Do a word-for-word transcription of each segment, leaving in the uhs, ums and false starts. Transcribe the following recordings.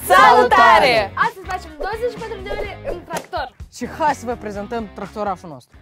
Salutare! Astăzi facem douăzeci și patru de ore în tractor. Și hai să vă prezentăm tractorașul nostru.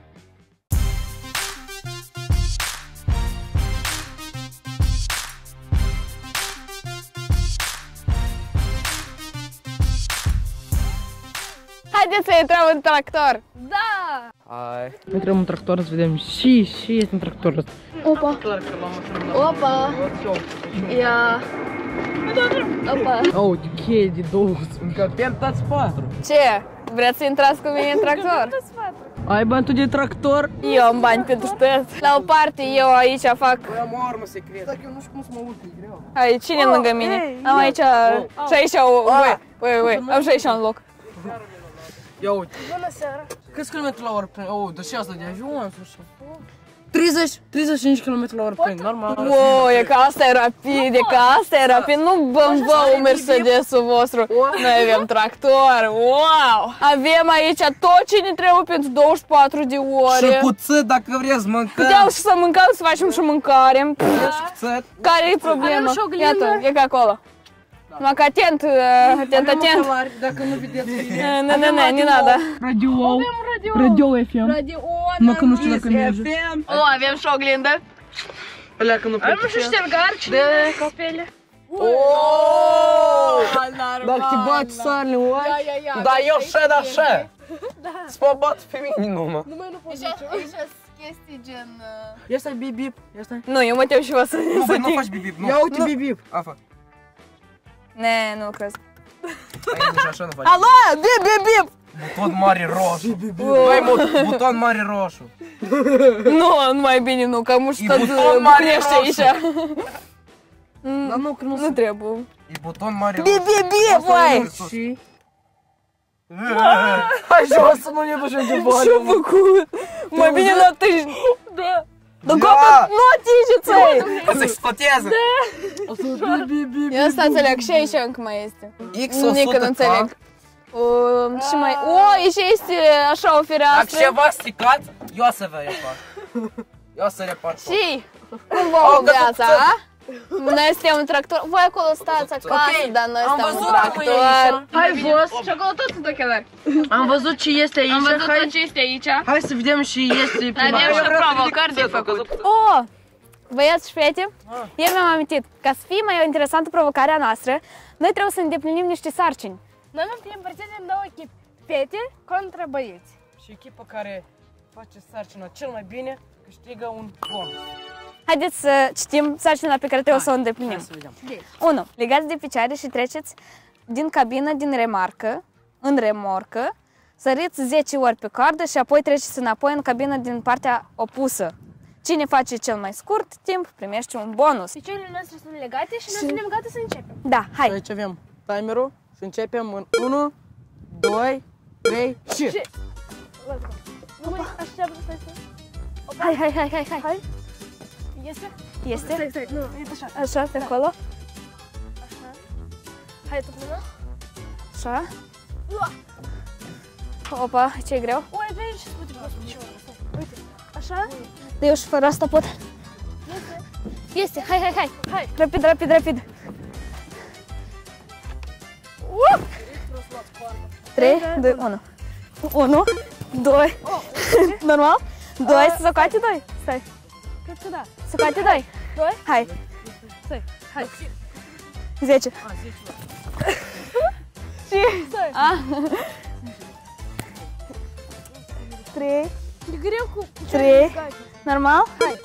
Haideți să intrăm în tractor! Da! Hai. Intrăm în tractor să vedem și și este în tractorul ăsta. Opa! Clar că l-am mașină. Opa! Ia! Opa! Oh, de cheie de două, încă pentați patru. Ce? Vreți să intrați cu mine în tractor? Ai bani tu de tractor? Eu am bani pentru tăți. La o parte eu aici fac... Păi am o armă secretă. Dacă eu nu știu cum să mă urc, e greu. Hai, cine lângă mine? Am aici... Și aici... Ui, ui, ui, am și aici un loc. Ia uite. Bună seara! Câți kilometri la oră prin? Oh, dar și asta de ajuns așa. treizeci, treizeci și cinci kilometri la oră prin, normal. Wow, e că asta e rapid, e că asta e rapid, nu băm vouă Mercedes-ul vostru. Noi avem tractor, wow! Avem aici tot ce ne trebuie pentru douăzeci și patru de ore. Și cuțit dacă vreți mâncăm. Puteau și să mâncăm, să facem și mâncare. Și cuțit. Care e problema? Iată, e ca acolo. Numai că atent, atent, atent. Dacă nu vedeți Nu, nu, nu, nu надо. Radio. Avem radio! Radio F M. Radio! Numai că nu știu dacă merge. O, avem și oglindă. Alea că nu Avem și ștergarci de cafele. Oooo! Dacă te bate soarele, oai? Da, eu și așa. Să mă bat pe mine numai. Numai nu pot Aici sunt chestii gen... Ia stai, bip, bip. Ia stai. Nu, eu mă tem și vă să Nu, băi, nu faci bip-bip, nu. Ia uite, bip, bip. A, fac. Ne, nu crezi. Ai, nici așa nu faci. Alo, bip, bip, bip! Buton mare roșu. Băi, mă, buton mare roșu. Nu, nu mai bine nu, că mușcă E buton mare bucnește aici. Dar nu, că nu Nu trebuie. E buton mare Bip, roșu. bip, bip, vai! Și... Hai jos să nu ne ducem de bani. Ce-a făcut? Mai bine nu atingi. Da! Dar gata, nu atingeți-i! Se exploatează. Bip, bip, bip. Eu asta înțeleg, și aici încă mai este. X Nici că nu o sută înțeleg. K. Um, și mai... O, aici este așa o Dacă fereastră. ceva stricat, eu să vă repar. Eu să repar tot. Și cum vă viața, a? Noi suntem un tractor. Voi acolo stați acasă, dar noi suntem un tractor. Hai vos! Și acolo tot sunt ochelari. Am văzut ce este aici. Am văzut Hai, tot ce este aici. hai să vedem și este prima. Avem și provocări de făcut. Oh! Băieți și fete, eu mi-am amintit, ca să fie mai interesantă provocarea noastră, noi trebuie să îndeplinim niște sarcini. Noi vom fi împărțiți în două echipe. Fete contra băieți. Și echipa care face sarcina cel mai bine câștigă un bonus. Haideți să citim sarcina pe care trebuie să o îndeplinim. Hai să vedem. unu. Legați de picioare și treceți din cabină, din remarcă, în remorcă, săriți zece ori pe cardă și apoi treceți înapoi în cabină din partea opusă. Cine face cel mai scurt timp primește un bonus. Picioarele noastre sunt legate și noi suntem gata să începem. Da, hai! Aici avem timerul și începem în unu, doi, trei și... Și... Nu mai așteaptă, stai, stai. Hai, hai, hai, hai, hai! Hai. Este? Este? Stai, stai, nu, e așa. Așa, pe acolo. Așa. Hai, tu până. Așa. Opa, ce-i greu? Oi, de aici spune pe picioare. Uite, așa. Dar eu și fără asta pot. Este. Este, hai, hai, hai! Hai. Rapid, rapid, rapid! Uh! trei, doi, unu. unu, doi. Normal? doi, să scoate doi. Stai. Cred că da. Să scoate doi. Doi? Hai. Stai, hai. zece. Stai. Ah. trei. E greu cu Trei. picioarele legate. Normal? Hai.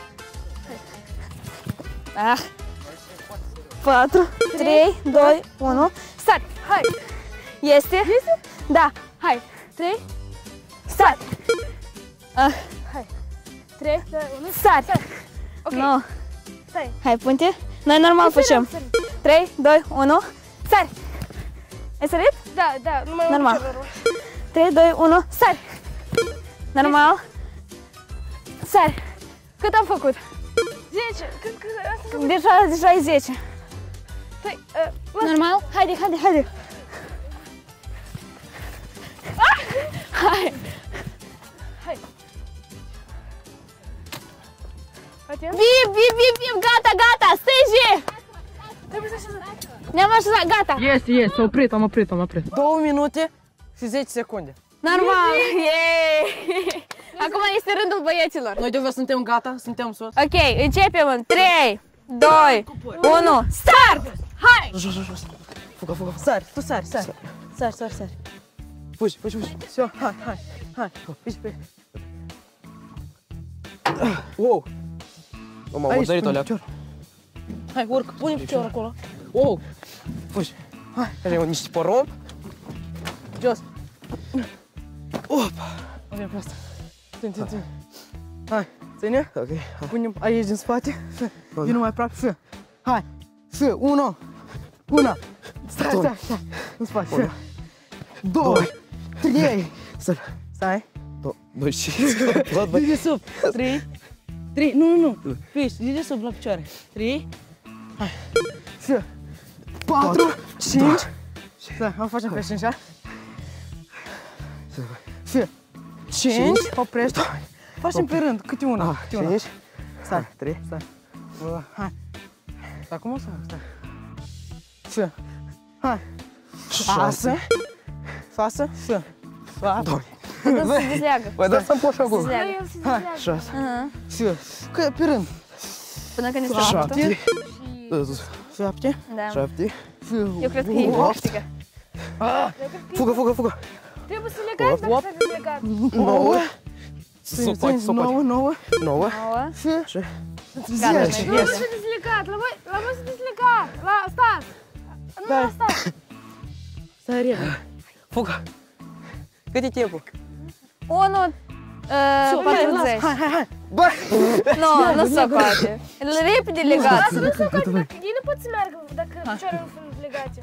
Ah. patru, trei, doi, unu. Start. Hai. Este? Este? Da. Hai. Trei. Start. Ah. Trei, doi, unu. Start. Ok. Nu. Stai. Hai, punte. Noi normal facem. trei, doi, unu. Sari. Ai sărit? Da, da, numai un Normal. picior roșu. trei, doi, unu. Sari. Normal. Sari. Cât am făcut? zece. Cred că asta sunt... Deja, deja e zece. Stai, uh, lasă. Normal? Haide, haide, haide. Ah! Hai. Hai. Atent. Bip, bip, bip, bip, gata, gata, stânge! Trebuie să... Ne-am așezat, gata! Este, este, s-a oprit, am oprit, am oprit. Două minute și zece secunde. Normal! Yay! Acum este rândul băieților. Noi de suntem gata, suntem sus. Ok, începem în trei, doi, unu, start! Hai! Jos, jos, jos. Fuga, fuga. Sari, tu sari, sari. Sari, sari, sari. Fugi, fugi, fugi. Все, hai, hai, hai. Fugi, fugi. Wow. M-am murdărit o leacă. Hai, urcă, pune piciorul acolo. Wow. Fugi. Hai, are niște porumb. Jos. Opa. Avem pe asta. Ține, ține, ține. Hai, ține. Ok. Punem aici din spate. Vino mai aproape. Fă. Hai. Fă. Unu. Una. Stai, stai, stai. În spate. Fă. Doi. Trei. Stai. Stai. Doi și... Zi de sub. Trei. Trei. Nu, nu, nu. Fiș. Zi de sub la picioare. Trei. Hai. Fă. Patru. Cinci. Stai, am facem pe cinci, așa? Fă. Cinci. Oprește. Facem pe rând, câte una. Câte una. Cinci. Stai, trei, stai. Hai. Stai, cum o să fac? Stai. Fă. Hai. Șase. Șase. Fă. Șapte. Să se dezleagă. Băi, dar să-mi poși acolo. Dezleagă. El se Hai. dezleagă. Șase. Fă. Că pe rând. Până când este Șapte. sfârșitul. Șapte. Da. Șapte. Fă. Eu cred că ei vor câștiga. Fugă, fugă, fugă. Trebuie să legați dacă s-a dezlegat. Nouă. Să s-o poate, să s-o poate. Nouă, nouă. Nouă. Nouă. Fă. Gata, Zece. noi. Nu, nu s-a dezlegat. La voi, la voi s-a dezlegat. La, stați. Nu, Da. stați. Stai repede. Fugă. Cât e timpul? unu, patruzeci. Hai, hai, hai. Bă! Nu, nu se poate. Repede legați. Nu se poate, dacă ei nu pot să meargă dacă picioarele nu sunt legate.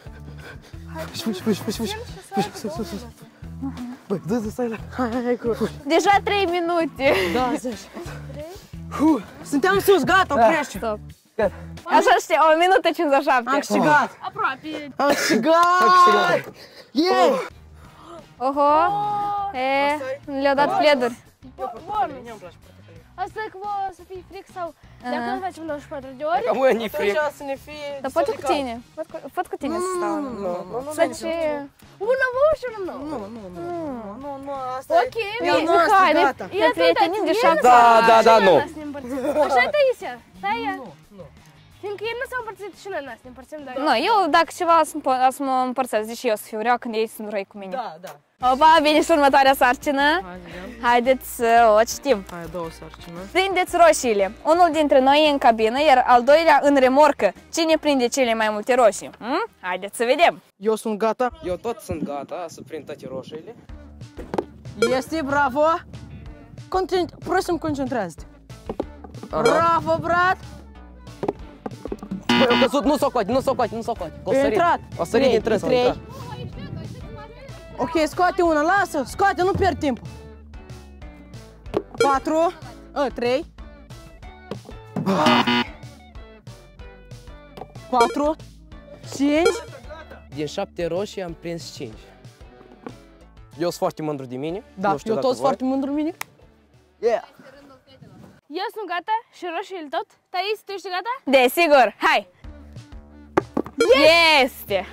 Fugi, fugi, fugi, fugi. Fugi, sus, sus, sus. Băi, dă-te, stai la... Hai, hai, hai, cu... Deja trei minute. Da, zece. Huh, suntem sus, gata, oprește. Stop. Așa știi, o minută cincizeci și șapte. Am câștigat. Aproape. Am câștigat. Yeah! Oho. E, le-au dat pleduri. Bonus. Asta e că vă să fie fric sau dacă nu facem douăzeci și patru de ore. Ca mâine frig. Așa să ne fie... Dar pot cu tine. Pot cu, pot cu tine să stau. Nu, nu, nu. Să ce... Una vă și una nouă. Nu, nu, nu, nu, nu, asta Ok, e... bine. E noastră, Hai, ne, gata. ne prietenim de șapte. Da, da, da, nu. Așa e Taisia. Taia. Nu, nu. Fiindcă ei nu s-au împărțit și noi n-ați ne împărțim, dar... Nu, eu dacă ceva să mă împărțesc, zici eu să fiu rea când ei sunt răi cu mine. Da, da. Opa, vine și următoarea sarcină. Hai, vedem. Haideți să o citim. Hai, două sarcină. Prindeți roșiile. Unul dintre noi e în cabină, iar al doilea în remorcă. Cine prinde cele mai multe roșii? Hm? Haideți să vedem. Eu sunt gata. Eu tot sunt gata să prind toate roșiile. Este, bravo. Concent... Prosim, concentrează-te. Bravo, brat. Băi, eu căzut, nu s-o coate, nu s-o coate, nu s-o coate. O E sărit. intrat. O sărit din trâns, Trei. intrat. Ok, scoate una, lasă, scoate, nu pierd timp. Patru. A, trei. Patru. Cinci. Din șapte roșii am prins cinci. Eu sunt foarte mândru de mine. Da, Nu știu eu dacă tot voi. foarte mândru mine. Yeah. Eu sunt gata și roșiile tot. Tais, tu ești gata? Desigur, hai! Este!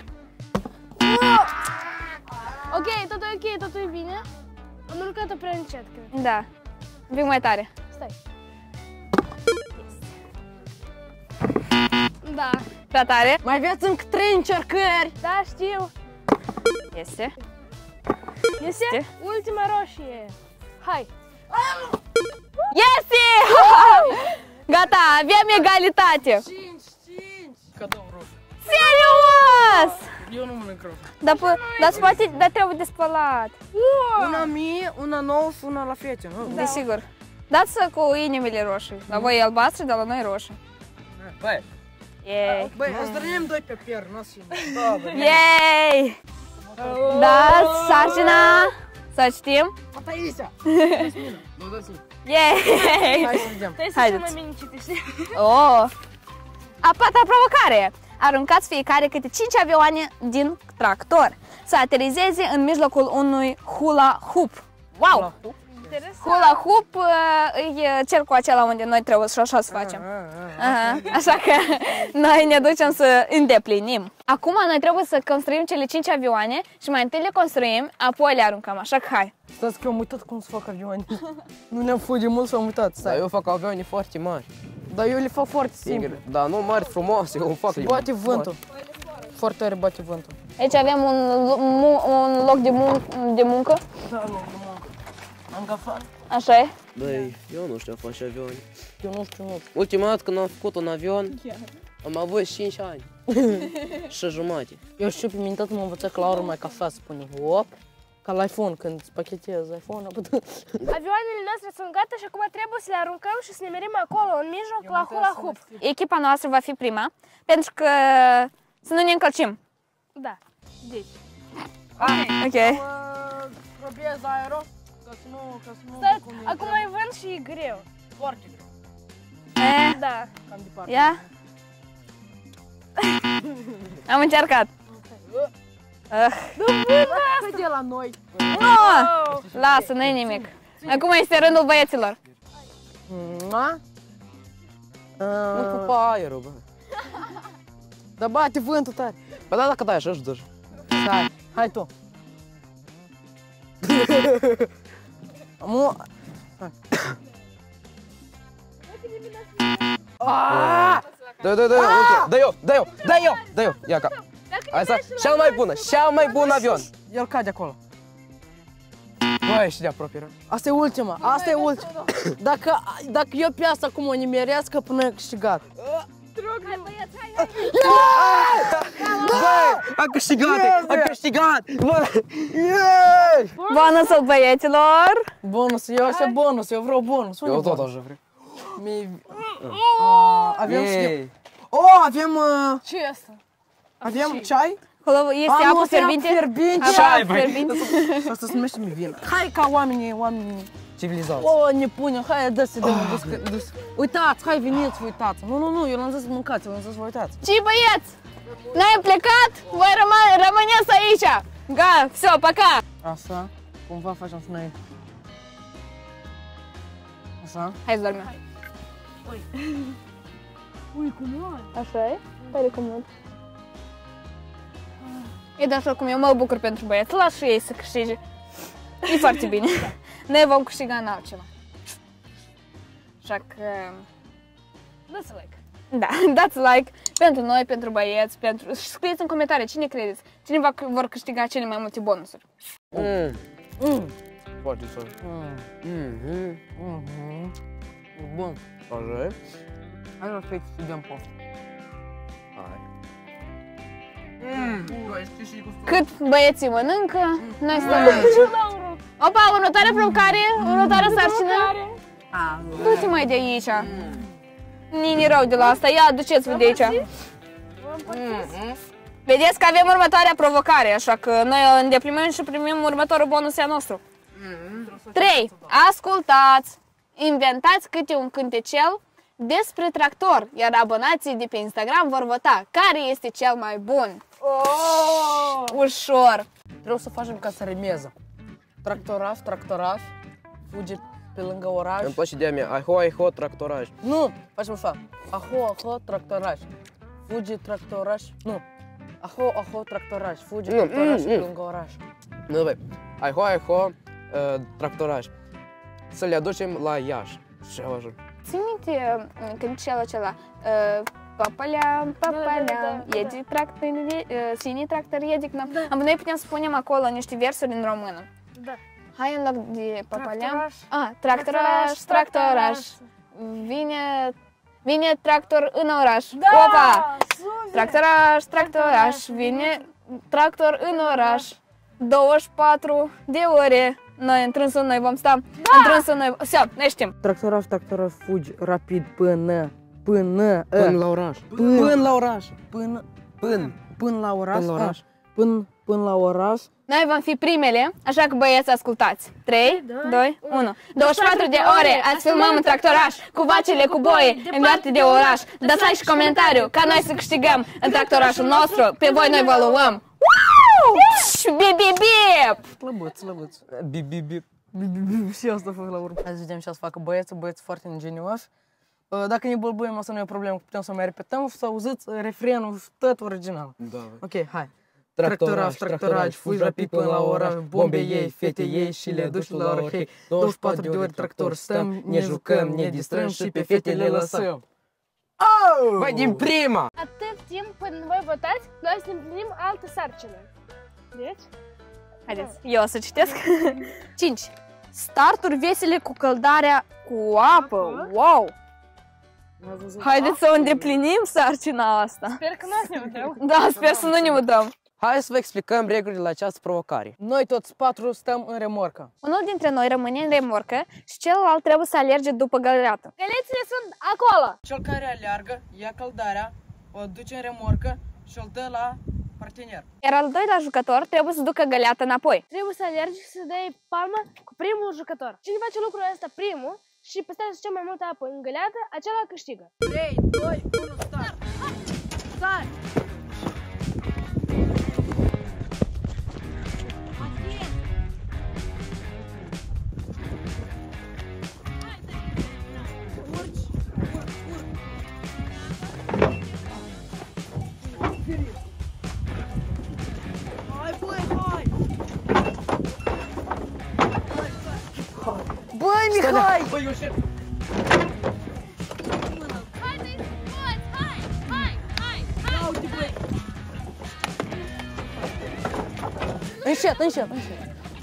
Ok, totul e ok, totul e bine. Am urcat-o prea încet, cred. Da. Un pic mai tare. Stai. Da, Prea tare. Mai aveți încă trei încercări. da, știu. Este. Este ultima roșie. Hai. Este! Gata, avem egalitate. Cinci, cinci. Cadou roșu. Serios! Eu nu mănânc roșu. Dar, dar, poate, dar trebuie de spălat. Una mie, una nouă și una la fete, nu? Desigur. Dați cu inimile roșii. La voi e albastru, dar la noi roșii. Băi, Yay! Băi, îți doi pe pier, nu și Yay! Dați sarcina! Să citim. Asta e Isa. Nu dați Yay! Hai să vedem. Trebuie să Haideți. cel mai bine citești. Oh! A patra provocare! Aruncați fiecare câte cinci avioane din tractor. Să aterizeze în mijlocul unui hula hoop. Wow! Interesant. Hula hoop uh, e cercul acela unde noi trebuie să așa să facem. Aha. Așa că noi ne ducem să îndeplinim. Acum noi trebuie să construim cele cinci avioane și mai întâi le construim, apoi le aruncăm, așa că hai. Stați că am uitat cum să fac avioane. Nu ne-am fugit de mult și am uitat. Dar Stai. eu fac avioane foarte mari. Dar eu le fac foarte simple. Simple. Dar nu mari, frumoase, eu fac. Bate vântul. Foarte tare bate vântul. Aici avem un, mu- un loc de, mun- de muncă, Da, loc de muncă. Am gafat. așa e. Băi, eu nu știu a face avioane. Eu nu știu mult. Ultima dată când am făcut un avion, am avut cinci ani. Și jumate. Eu știu, pe mine tot m-a învățat că la urmă mai cafea să pune hop. Ca la iPhone, când îți pachetezi iPhone-ul. Avioanele noastre sunt gata și acum trebuie să le aruncăm și să ne merim acolo, în mijloc, la hula hoop. Echipa noastră va fi prima, pentru că să nu ne încălcim. Da. Deci. Ok. Probez aero, ca să nu... Ca să nu Stați, acum e vânt și e greu. Foarte greu. E, Da. Cam departe. ia. Am încercat. Uh. Păi de la noi. Nu! Lasă, nu-i nimic. Acum este rândul băieților. Ma? Nu pupa aerul, bă. Da bate vântul tare. Bă, da, dacă dai așa, își dă. Stai, hai tu. Amu... Da, da, da, da eu, da eu, da eu, da eu, ia ca. Asta, cea mai bună, cea mai bună avion. El cade acolo. Băi, și de aproape era. Asta e ultima, asta e ultima. Dacă, dacă eu pe asta acum o nimerească până e câștigat. Hai băieți, hai, hai. Băi, am câștigat, am câștigat. Bă, Bonusul băieților. Bonus, eu așa bonus, eu vreau bonus. Unde eu tot bonus? așa vreau. Mi... Uh, avem și... Ei. Oh, avem... Uh, Ce e asta? avem ceai? Acolo este Am apă o să iau fierbinte. fierbinte. Apă fierbinte. Asta se numește mivină. Hai ca oamenii, oamenii... Civilizați. O, ne punem, hai, dă-se, dă-mă, dus, dus. Uitați, hai, veniți, uitați. Nu, nu, nu, eu l-am zis să mâncați, eu l-am zis să vă uitați. Ce băieți? Noi am plecat, voi rămâne, rămâneți aici. Ga, все, пока. Așa, cumva facem și noi. Așa. Hai să dormim. Ui, cum e? Așa e? Tare comod. E de așa cum eu mă bucur pentru băieți. Las și ei să câștige. E foarte bine. Noi vom câștiga în altceva. Așa că... Dați like. Da, dați like pentru noi, pentru băieți, pentru... Și scrieți în comentarii cine credeți. Cine va, vor câștiga cele mai multe bonusuri. Mm. Mm. Foarte tare. Mm. Mhm. Mhm. Bun. Așa e? Hai la fix să dăm poftă. Hai. Cât băieții mănâncă, noi stăm aici. Opa, următoarea provocare, următoarea sarcină. Du-te mai de aici. Nini rău de la asta, ia, duceți-vă de aici. Vedeți că avem următoarea provocare, așa că noi o îndeplinim și primim următorul bonus al nostru. trei. Ascultați! Inventați câte un cântecel despre tractor, iar abonații de pe Instagram vor vota care este cel mai bun. Oh! Ușor! Trebuie să facem ca să remeză. Tractoraf, tractoraf, fuge pe lângă oraș. Îmi place de-a mea. Aiho, aiho, tractoraj. Nu, facem așa. Aho, aho, tractoraș. Fuge tractoraș. Nu. Aho, aho, tractoraș. Fuge Nu, tractoraș mm, pe mm. lângă oraș. Nu, băi. Aiho, aiho, uh, tractoraj. Să le aducem la Iași. Și așa. Ții minte cânticelul acela? Uh, Papaleam, papaleam, iedi tractor, uh, sini tractor, iedi к нам. Am noi putem să punem acolo niște versuri în română. Da. Hai în loc de papaleam. Tractoraș. Ah, tractoraș, tractoraș. Vine, vine tractor în oraș. Opa! Super! Tractoraș, tractoraș, vine tractor în oraș. douăzeci și patru de ore. Noi întrânsul noi vom sta. Întrânsul noi... Все, noi știm. Tractoraf, tractoraf, fugi rapid până, până, Până la oraș. până la oraș. Până, Până. până la oraș. Până la oraș. Ah, Până, până la oraș. Noi vom fi primele, așa că băieți ascultați. trei, doi, unu. douăzeci și patru de ore ați filmat în tractoraș, cu vacile, cu boii, departe de oraș. Dați like și comentariu ca noi să câștigăm în tractorașul nostru. Pe voi noi vă luăm. Wow! Bip, bip, bip! Slăbuț, slăbuț. Bip, bip, bip. Și asta fac la urmă. Hai să vedem ce să facă băieții, băieți foarte ingenioși. Dacă ne bălbâiem, asta nu e o problemă, putem să mai repetăm, să auziți refrenul tot original. Da. Ok, hai. Tractoraj, tractoraj, fugi rapid până la oraș, bombe ei, fete ei și le duci la ora, hei. douăzeci și patru de ori tractor stăm, ne jucăm, ne distrăm și pe fete le lăsăm. Băi, din prima! Atât timp până voi votați, noi să ne împlinim altă sarcină. Deci? Haideți, eu o să citesc. cinci. Starturi vesele cu căldarea cu apă. Wow! Haideți să o îndeplinim sarcina asta. Sper că nu ne uităm. Da, sper să nu ne udăm. Hai să vă explicăm regulile la această provocare. Noi toți patru stăm în remorcă. Unul dintre noi rămâne în remorcă și celălalt trebuie să alerge după găleată. Gălețile sunt acolo! Cel care aleargă, ia căldarea, o duce în remorcă și îl dă la partener. Iar al doilea jucător trebuie să ducă găleata înapoi. Trebuie să alergi și să dai palma cu primul jucător. Cine face lucrul ăsta primul și păstrează cea mai multă apă în găleată, acela câștigă. trei, doi, unu, start! Start! Băi, Mihai! Băi, eu știu! Haideți, băi, hai, hai, hai, hai, hai! Încet, încet, încet.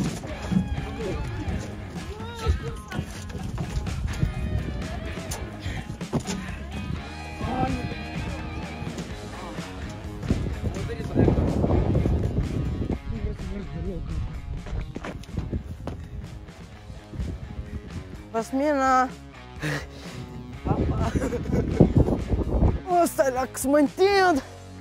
Посмена. Папа. Ăsta la Xmântind.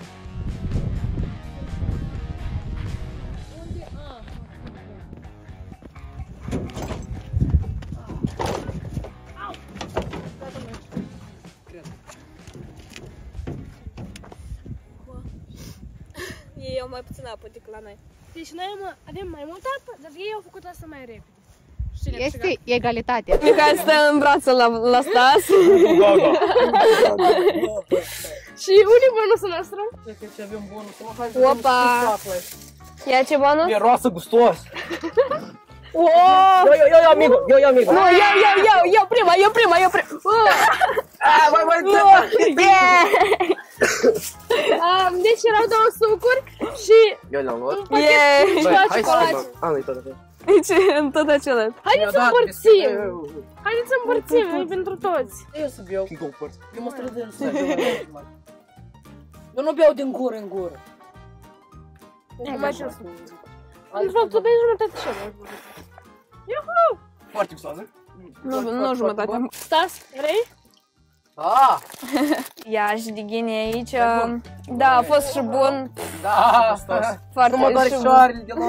Ei au mai puțin apă decât la noi. Deci noi avem mai multă apă, dar ei au făcut asta mai repede. Este egalitate. Mihai stă în brațul la, la Stas. Și unii bonusul nostru? Cred că avem bonusul. Opa! Ia ce bonus? Miroasă gustos! Wow! Eu, eu, eu, eu, amigo! Eu, eu, amigo! Nu, eu, eu, eu, eu prima, eu prima, eu prima! Ah, mai, mai, Yeah! Um, deci erau două sucuri și eu le-am luat. un pachet Yeah! cu Băi, ceva hai să ciocolată. schimbăm. A, nu-i tot așa. Deci, în tot acela. Haideți să împărțim! Haideți să împărțim, e pentru toți. Eu să beau. Cum porți? Eu mă străduiesc să beau. Eu nu beau din gură în gură. Mai ce să de fapt, tu bei jumătate și eu. Iuhu! Foarte gustoasă. Nu, nu jumătate. Stas, vrei? Da! Ia și de ghine aici. Da, a fost și bun. Da! Foarte Nu mă doar și bun. șoarele de la...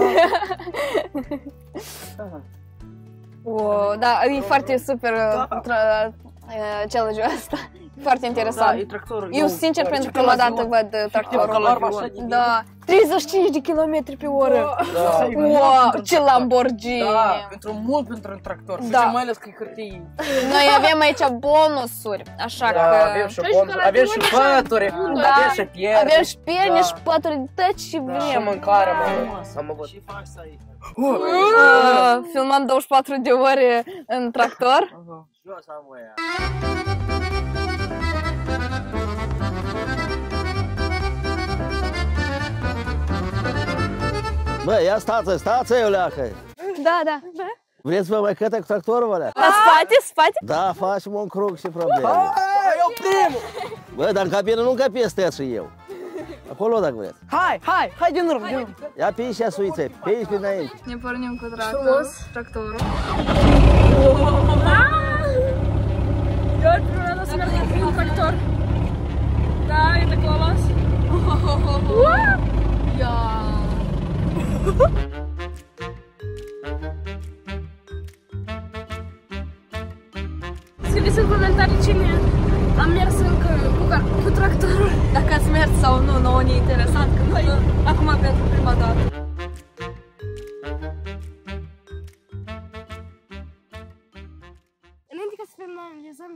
Wow, da, e foarte super challenge-ul ăsta. Foarte Da, interesant. e tractorul. Eu, sincer, pentru prima dată văd tractorul. Da, treizeci și cinci de kilometri pe oră. Wow, ce Lamborghini. Da, pentru mult pentru un tractor. Da. Și mai ales că e hârtie. Noi avem aici bonusuri, așa Da, avem că... și bonus, avem și pături, Da, avem și pierde. avem și perne Da. și pături de tot ce Și vrem. mâncare, mă. Am avut. Ce faci să ai? Uh, Filmăm douăzeci și patru de ore în tractor. Jos am voia. Bă, ia stați, stați, Iuleacă! Da, da. Vreți să vă mai căte cu tractorul, alea? La spate, spate? Da, facem un cruc și probleme. Eu primul! Bă, dar în cabină nu încăpi este și eu. Acolo dacă vreți. Hai, hai, hai din urmă, din urmă. Ia pe aici, suițe, pe aici, pe înainte. Ne pornim cu tractorul. Tractorul. Eu prima dată să merg cu un tractor. Da, e de colos. Scrieți în comentarii cine am mers încă cu, cu tractorul. Dacă ați mers sau nu, nouă ne interesant, că noi acum pentru prima dată.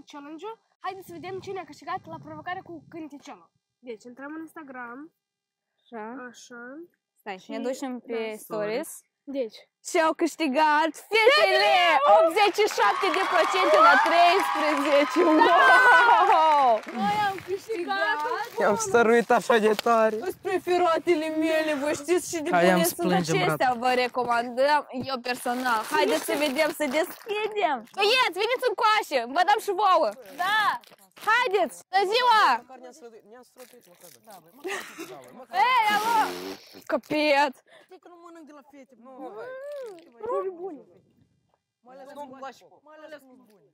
challenge-ul. Haideți să vedem cine a câștigat la provocarea cu cânticelul. Deci, intrăm în Instagram. Așa. Așa. Stai, ne ducem pe stories. Deci. Și au câștigat fetele! optzeci și șapte la sută la treisprezece! Wow! Noi am câștigat! I-am stăruit așa de tare. Sunt preferatele mele, voi știți și de Hai, am bune să sunt plângem, acestea, vă recomandăm, eu personal. Haideți să vedem, să deschidem! Băieți, veniți încoace, vă dăm și vouă! Da! Haideți! Bună ziua! Ne-am străduit măcar. Ei, alo! Căpet! Știi că nu mănânc de la fete. Nu, hai. Roli bune. Mai ales Nu-mi place. mai ales cu bune.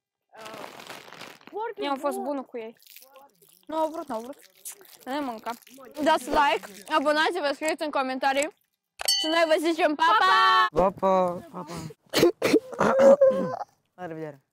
Foarte Eu am fost bună cu ei. Nu au vrut, nu au vrut. Să ne mâncăm. Dați like, abonați-vă, scrieți în comentarii. Și noi vă zicem pa, pa! Pa, pa. La revedere.